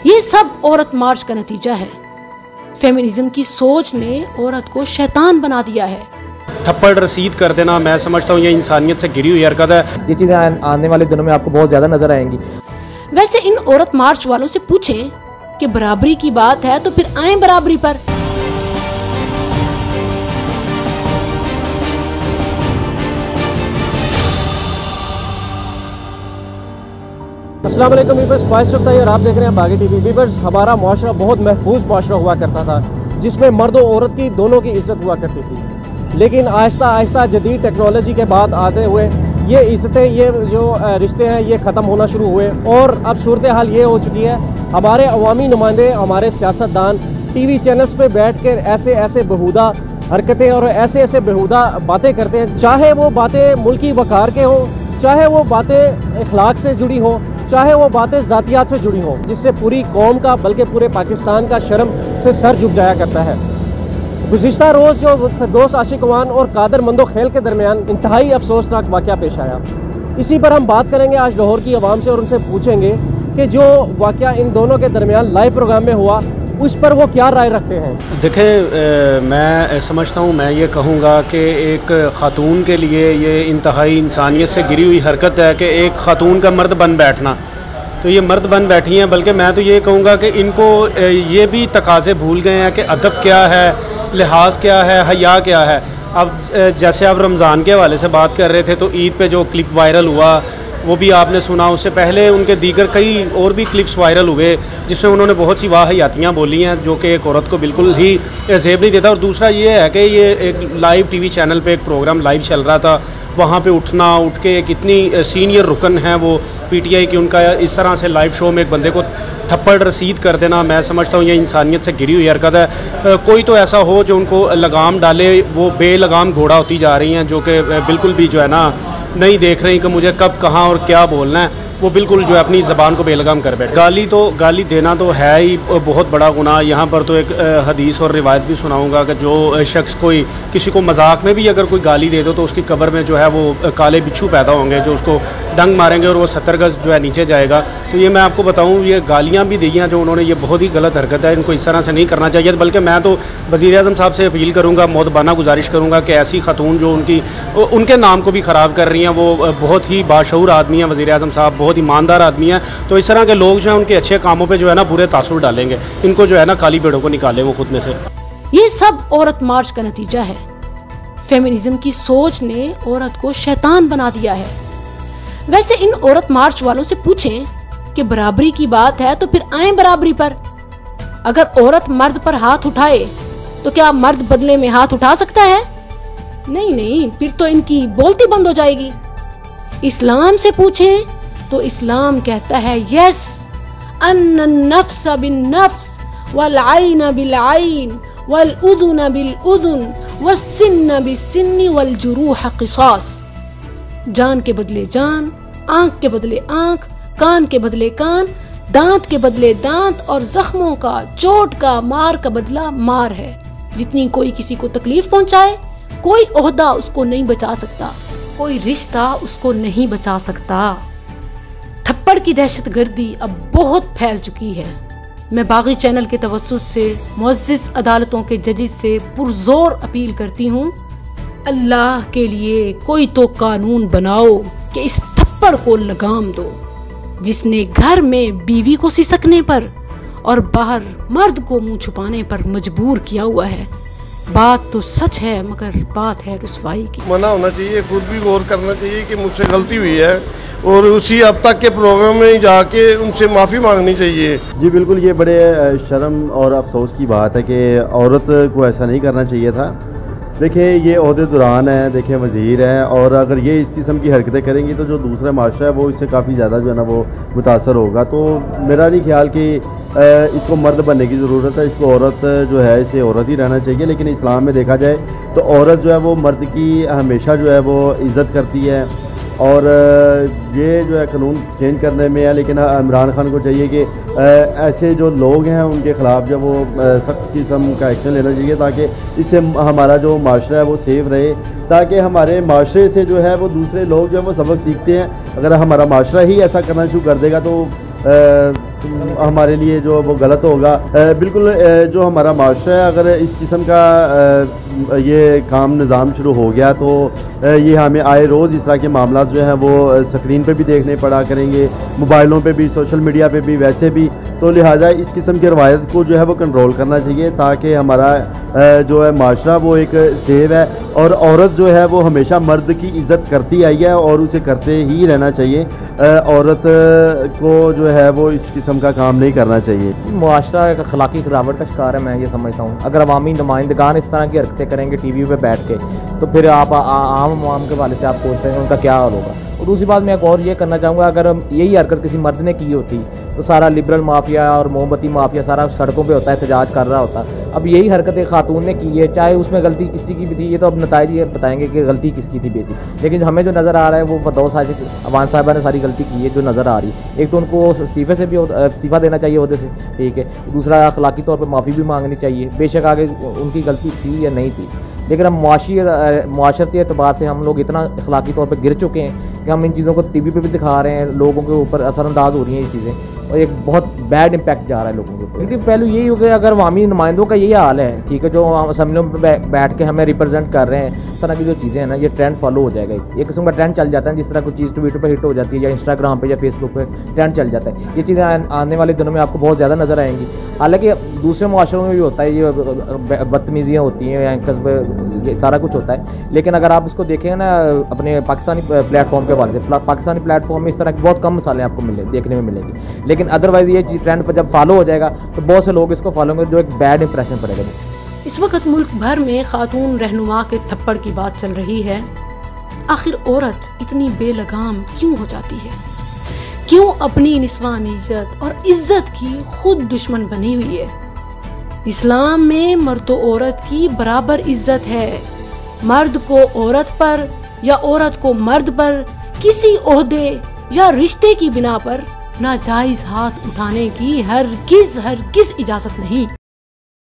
ये सब औरत मार्च का नतीजा है। फेमिनिज्म की सोच ने औरत को शैतान बना दिया है। थप्पड़ रसीद कर देना, मैं समझता हूँ ये इंसानियत से गिरी हुई हरकत है। ये चीज़ें आने वाले दिनों में आपको बहुत ज़्यादा नजर आएंगी। वैसे इन औरत मार्च वालों से पूछें कि बराबरी की बात है तो फिर आए बराबरी पर। अस्सलाम वालेकुम वीवर्स, ख्वाहिश रखता है और आप देख रहे हैं बागी टीवी। वीवर्स, हमारा माशरा बहुत महफूज माशरा हुआ करता था जिसमें मर्द और औरत की दोनों की इज्जत हुआ करती थी, लेकिन आहिस्ता आहिस्ता जदीद टेक्नोलॉजी के बाद आते हुए ये इज्जतें, ये जो रिश्ते हैं ये ख़त्म होना शुरू हुए और अब सूरत हाल ये हो चुकी है, हमारे अवामी नुमाइंदे, हमारे सियासतदान टीवी चैनल्स पे बैठ कर ऐसे बेहुदा हरकतें और ऐसे बेहुदा बातें करते हैं। चाहे वो बातें मुल्की वक़ार के हों, चाहे वो बातें इखलाक से जुड़ी हों, चाहे वो बातें ज़ातियात से जुड़ी हों, जिससे पूरी कौम का बल्कि पूरे पाकिस्तान का शर्म से सर झुक जाया करता है। गुज़िश्ता रोज़ जो फिरदौस आशिकवान और कादर मंदो खेल के दरमियान इंतहाई अफसोसनाक वाक़या पेश आया, इसी पर हम बात करेंगे आज लाहौर की आवाम से और उनसे पूछेंगे कि जो वाक़या इन दोनों के दरमियान लाइव प्रोग्राम में हुआ उस पर वो क्या राय रखते हैं। देखिए, मैं समझता हूँ, मैं ये कहूँगा कि एक ख़ातून के लिए ये इंतहाई इंसानियत से गिरी हुई हरकत है कि एक ख़ातून का मर्द बन बैठना। तो ये मर्द बन बैठी हैं, बल्कि मैं तो ये कहूँगा कि इनको ये भी तकाज़े भूल गए हैं कि अदब क्या है, लिहाज क्या है, हया क्या है। अब जैसे आप रमज़ान के हवाले से बात कर रहे थे तो ईद पे जो क्लिप वायरल हुआ वो भी आपने सुना। उससे पहले उनके दीगर कई और भी क्लिप्स वायरल हुए जिसमें उन्होंने बहुत सी वाहियातियाँ बोली हैं जो कि एक औरत को बिल्कुल ही जेब नहीं देता। और दूसरा ये है कि ये एक लाइव टीवी चैनल पे एक प्रोग्राम लाइव चल रहा था, वहाँ पे उठ के एक इतनी सीनियर रुकन है वो पीटीआई की, उनका इस तरह से लाइव शो में एक बंदे को थप्पड़ रसीद कर देना, मैं समझता हूँ ये इंसानियत से गिरी हुई हरकत है। कोई तो ऐसा हो जो उनको लगाम डाले, वो बेलगाम घोड़ा होती जा रही हैं जो कि बिल्कुल भी जो है ना नहीं देख रही कि मुझे कब कहाँ और क्या बोलना है, वो बिल्कुल जो है अपनी ज़बान को बेलगाम कर बैठे। गाली देना तो है ही बहुत बड़ा गुनाह। यहाँ पर तो एक हदीस और रिवायत भी सुनाऊंगा कि जो शख्स कोई किसी को मजाक में भी अगर कोई गाली दे दो तो उसकी कब्र में जो है वो काले बिच्छू पैदा होंगे जो उसको डंग मारेंगे और वो 70 गज जो है नीचे जाएगा। तो ये मैं आपको बताऊँ, ये गालियाँ भी दी हैं जो उन्होंने, ये बहुत ही गलत हरकत है, इनको इस तरह से नहीं करना चाहिए। बल्कि मैं तो वज़ीर-ए-आज़म साहब से अपील करूँगा, मौदबाना गुजारिश करूँगा कि ऐसी खातून जो उनके नाम को भी ख़राब कर रही हैं, वो बहुत ही बाशऊर आदमी हैं वज़ीर-ए-आज़म साहब, बहुत ईमानदार आदमी हैं। तो इस तरह के लोग जो हैं उनके अच्छे कामों पे जो है ना बुरे तासुर डालेंगे, इनको जो है ना काली भेड़ों को निकालें वो खुद में से। ये सब औरत मार्च का नतीजा है। फेमिनिज्म की सोच ने औरत को शैतान बना दिया है। वैसे इन औरत मार्च वालों से पूछें कि बराबरी की बात है तो फिर आए बराबरी पर। अगर औरत मर्द पर हाथ उठाए तो क्या मर्द बदले में हाथ उठा सकता है? नहीं, फिर तो इनकी बोलती बंद हो जाएगी। इस्लाम से पूछें तो इस्लाम कहता है यस, अन्न नफ्स बिन नफ्स वल आइन बिल आइन वल उज़ुन बिल उज़ुन वस्सिन्न बिस्सिन्नि वल जुरूह क़िसास। जान के बदले जान, आंख के बदले आंख, कान के बदले कान, दांत के बदले दांत और जख्मों का, चोट का, मार का बदला मार है। जितनी कोई किसी को तकलीफ पहुंचाए, कोई ओहदा उसको नहीं बचा सकता, कोई रिश्ता उसको नहीं बचा सकता। थप्पड़ की दहशतगर्दी अब बहुत फैल चुकी है। मैं बागी चैनल के तवस्सुस से मुअज़्ज़िज़ अदालतों के जजेस से पुरजोर अपील करती हूँ, अल्लाह के लिए कोई तो कानून बनाओ कि इस थप्पड़ को लगाम दो जिसने घर में बीवी को सिसकने पर और बाहर मर्द को मुंह छुपाने पर मजबूर किया हुआ है। बात तो सच है मगर बात है रुसवाई की। मना होना चाहिए, खुद भी गौर करना चाहिए कि मुझसे गलती हुई है और उसी अब तक के प्रोग्राम में जाके उनसे माफ़ी मांगनी चाहिए। जी बिल्कुल, ये बड़े शर्म और अफसोस की बात है कि औरत को ऐसा नहीं करना चाहिए था। देखिए, ये ओहदे दौरान है, देखिए वज़ीर है, और अगर ये इस किस्म की हरकतें करेंगी तो जो दूसरा माशरा है वो इससे काफ़ी ज़्यादा जो है ना वो मुतासर होगा। तो मेरा नहीं ख्याल कि इसको मर्द बनने की ज़रूरत है, इसको औरत जो है इसे औरत ही रहना चाहिए। लेकिन इस्लाम में देखा जाए तो औरत जो है वो मर्द की हमेशा जो है वो इज़्ज़त करती है और ये जो है कानून चेंज करने में है। लेकिन इमरान खान को चाहिए कि ऐसे जो लोग हैं उनके ख़िलाफ़ जो वो सख्त किस्म का एक्शन लेना चाहिए ताकि इससे हमारा जो माशरा है वो सेफ रहे, ताकि हमारे माशरे से जो है वो दूसरे लोग जो है वो सबक सीखते हैं। अगर हमारा माशरा ही ऐसा करना शुरू कर देगा तो हमारे लिए जो वो गलत होगा। बिल्कुल जो हमारा माशरा है, अगर इस किस्म का ये काम निज़ाम शुरू हो गया तो ये हमें आए रोज़ इस तरह के मामला जो हैं वो स्क्रीन पे भी देखने पड़ा करेंगे, मोबाइलों पे भी, सोशल मीडिया पे भी, वैसे भी। तो लिहाजा इस किस्म की रवायत को जो है वो कंट्रोल करना चाहिए, ताकि हमारा जो है माशरा वो एक सेव है। और औरत जो है वो हमेशा मर्द की इज़्ज़त करती आई है और उसे करते ही रहना चाहिए। औरत को जो है वो इस किस्म का काम नहीं करना चाहिए। मुआशरा एक अखलाकी गिरावट का शिकार है, मैं ये समझता हूँ। अगर अवामी नुमाइंदगान इस तरह की हरकतें करेंगे टीवी पे बैठ के, तो फिर आप आम आवाम के वाले से आप सोचते हैं उनका क्या हाल होगा। और दूसरी बात मैं एक और ये करना चाहूँगा, अगर यही हरकत किसी मर्द ने की होती तो सारा लिबरल माफिया और मोमबत्ती माफिया सारा सड़कों पे होता है, एहतजाज कर रहा होता। अब यही हरकत एक खातून ने की है, चाहे उसमें गलती किसी की भी थी, ये तो अब नताइज ये बताएंगे कि गलती किसकी थी बेसिक। लेकिन हमें जो नज़र आ रहा है वो फरदौस अवान साहिबा ने सारी गलती की है जो नज़र आ रही है। एक तो उनको इस्तीफे से भी इस्तीफ़ा देना चाहिए ओहदे से, ठीक है। दूसरा अखलाकी तौर पर माफ़ी भी मांगनी चाहिए, बेशक आगे उनकी गलती थी या नहीं थी। लेकिन हम मुआशरती एतबार से हम लोग इतना अखलाकी तौर पर गिर चुके हैं कि हम इन चीज़ों को टीवी पे भी दिखा रहे हैं, लोगों के ऊपर असरअंदाज हो रही हैं ये चीज़ें, और एक बहुत बैड इम्पैक्ट जा रहा है लोगों के ऊपर। क्योंकि पहलू यही हो गया, अगर अवामी नुमाइंदों का यही हाल है, ठीक है, जो असम्बलियों में बैठ के हमें रिप्रेजेंट कर रहे हैं, इस तरह की जो चीज़ें हैं ना, ये ट्रेंड फॉलो हो जाएगा। एक किस्म का ट्रेंड चल जाता है, जिस तरह कोई चीज़ ट्विटर पर हिट हो जाती है या इंस्टाग्राम पर या फेसबुक पर ट्रेंड चल जाता है। ये चीज़ें आने वाले दिनों में आपको बहुत ज़्यादा नज़र आएंगी। हालाँकि दूसरे मुआशरों में भी होता है, ये बदतमीज़ियाँ होती हैं या कस्बे सारा कुछ होता है। लेकिन अगर आप इसको देखें ना अपने पाकिस्तानी प्लेटफॉर्म के हवाले से, पाकिस्तानी प्लेटफॉर्म में इस तरह के बहुत कम मसाले आपको देखने में मिलेंगे। लेकिन अदरवाइज़ ये चीज़ ट्रेंड पर जब फॉलो हो जाएगा तो बहुत से लोग इसको फॉलो करेंगे, जो एक बैड इंप्रेशन पड़ेगा। इस वक्त मुल्क भर में खातून रहनुमा के थप्पड़ की बात चल रही है। आखिर औरत इतनी बेलगाम क्यों हो जाती है? क्यों अपनी निस्वान इज्जत और इज्जत की खुद दुश्मन बनी हुई है? इस्लाम में मर्द और औरत की बराबर इज्जत है। मर्द को औरत पर या औरत को मर्द पर किसी ओहदे या रिश्ते की बिना पर नाजायज हाथ उठाने की हरगिज इजाजत नहीं।